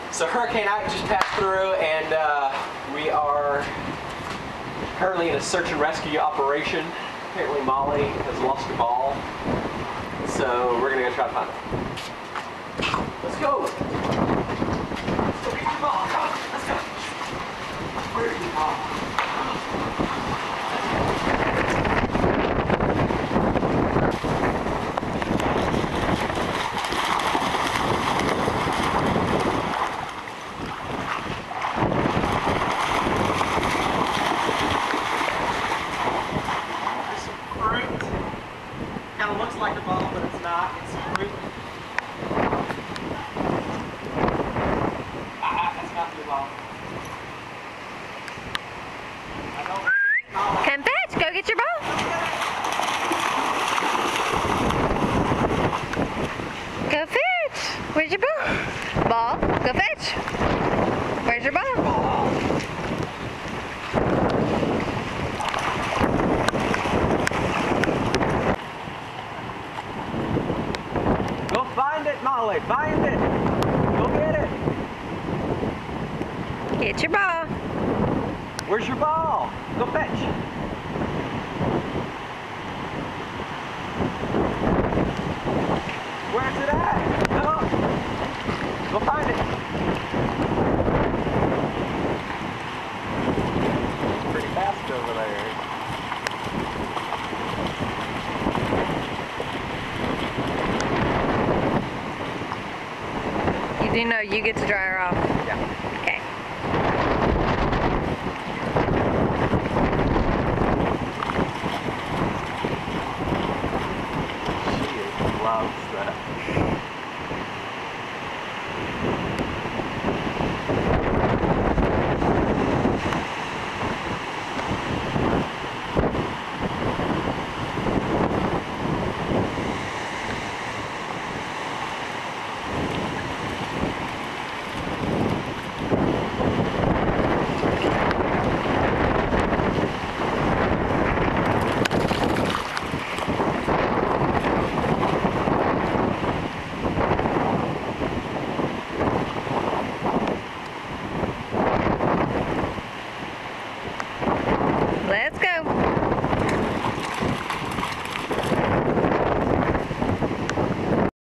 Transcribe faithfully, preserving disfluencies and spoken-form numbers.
So Hurricane Ike just passed through, and uh, we are currently in a search and rescue operation. Apparently Molly has lost her ball, so we're gonna go try to find it. Let's go. Let's go get your ball. Come on, let's go. Where's your ball? Kind of looks like a ball, but it's not. It's fruit. Ah, that's not the ball. I don't. Come fetch. Go get your ball. Go fetch. Where's your ball? Ball. Go fetch. Where's your ball? Ball. Find it, Molly. Find it. Go get it. Get your ball. Where's your ball? Go fetch. Where's it at? Go. Go find it. Pretty fast over there. You do know you get to dry her off.